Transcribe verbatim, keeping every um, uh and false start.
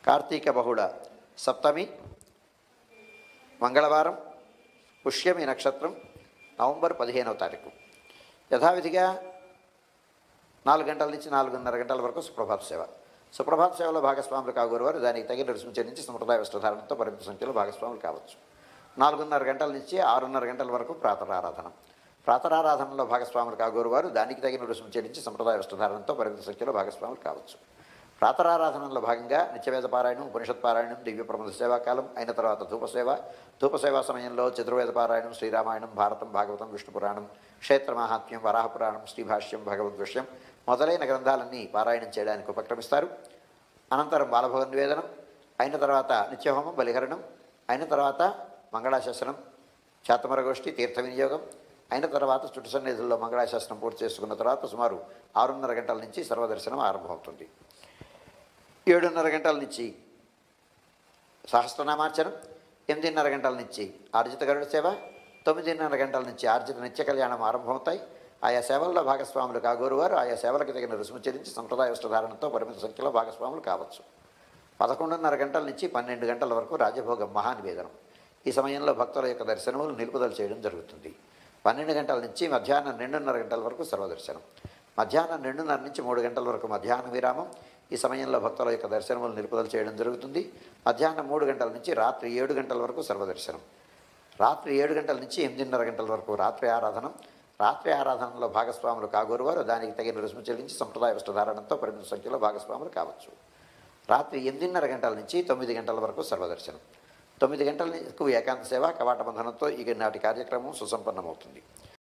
కార్తీక బహుళ సప్తమి మంగళవారం, పుష్యమి నక్షత్రం, నవంబర్ పదిహేనవ తారీఖు. యథావిధిగా నాలుగు గంటల నుంచి నాలుగున్నర గంటల వరకు సుప్రభాత సేవ. సుప్రభాత సేవలో భాగస్వాములు కాగోరు వారు దానికి తగిన రుసుము చెల్లించి సంప్రదాయ వస్త్రధారణతో పరిమిత సంఖ్యలో భాగస్వాములు కావచ్చు. నాలుగున్నర గంటల నుంచి ఆరున్నర గంటల వరకు ప్రాతరారాధన. ప్రాతరారాధనలో భాగస్వాములు కాగోరు వారు దానికి తగిన రుసుము చెల్లించి సంప్రదాయ వస్త్రధారణతో పరిమిత సంఖ్యలో భాగస్వాములు కావచ్చు. ప్రాతరారాధనలో భాగంగా నిత్యవేద పారాయణం, ఉపనిషత్ పారాయణం, దివ్య ప్రబంధ సేవాకాలం అయిన తర్వాత ధూపసేవ. ధూపసేవా సమయంలో చతుర్వేద పారాయణం, శ్రీరామాయణం, భారతం, భాగవతం, విష్ణు పురాణం, క్షేత్ర మహాత్మ్యం, వరాహ పురాణం, శ్రీభాష్యం, భగవద్విషయం మొదలైన గ్రంథాలన్నీ పారాయణం చేయడానికి ఉపక్రమిస్తారు. అనంతరం బాలభోగ నివేదనం అయిన తర్వాత నిత్యహోమం, బలిహరణం అయిన తర్వాత మంగళాశాసనం, శాతమరగోష్ఠి, తీర్థ వినియోగం అయిన తర్వాత చుట్టు సన్నిధుల్లో మంగళాశాసనం పూర్తి చేసుకున్న తర్వాత సుమారు ఆరున్నర గంటల నుంచి సర్వదర్శనం ఆరంభమవుతుంది. ఏడున్నర గంటల నుంచి సహస్రనామార్చనం, ఎనిమిదిన్నర గంటల నుంచి ఆర్జిత గరుడ సేవ, తొమ్మిదిన్నర గంటల నుంచి ఆర్జిత నిత్య కళ్యాణం ఆరంభమవుతాయి. ఆయా సేవల్లో భాగస్వాములు కాగోరు వారు ఆయా సేవలకు తగిన రుసుము చెల్లించి సంప్రదాయ వస్త్రధారణతో పరిమిత సంఖ్యలో భాగస్వాములు కావచ్చు. పదకొండున్నర గంటల నుంచి పన్నెండు గంటల వరకు రాజభోగం మహానివేదనం. ఈ సమయంలో భక్తుల యొక్క దర్శనములు నిలుపుదల చేయడం జరుగుతుంది. పన్నెండు గంటల నుంచి మధ్యాహ్నం రెండున్నర గంటల వరకు సర్వదర్శనం. మధ్యాహ్నం రెండున్నర నుంచి మూడు గంటల వరకు మధ్యాహ్న విరామం. ఈ సమయంలో భక్తుల యొక్క దర్శనములు నిలుపుదల చేయడం జరుగుతుంది. మధ్యాహ్నం మూడు గంటల నుంచి రాత్రి ఏడు గంటల వరకు సర్వదర్శనం. రాత్రి ఏడు గంటల నుంచి ఎనిమిదిన్నర గంటల వరకు రాత్రి ఆరాధన. రాత్రి ఆరాధనలో భాగస్వాములు కాగోరు వారు దానికి తగిన రుసుము చెల్లించి సంప్రదాయ వస్త్రధారణతో పరిమిత సంఖ్యలో భాగస్వాములు కావచ్చు. రాత్రి ఎనిమిదిన్నర గంటల నుంచి తొమ్మిది గంటల వరకు సర్వదర్శనం. తొమ్మిది గంటలకు ఏకాంత సేవ కవాట బంధనంతో ఇక నాటి కార్యక్రమం సుసంపన్నమవుతుంది.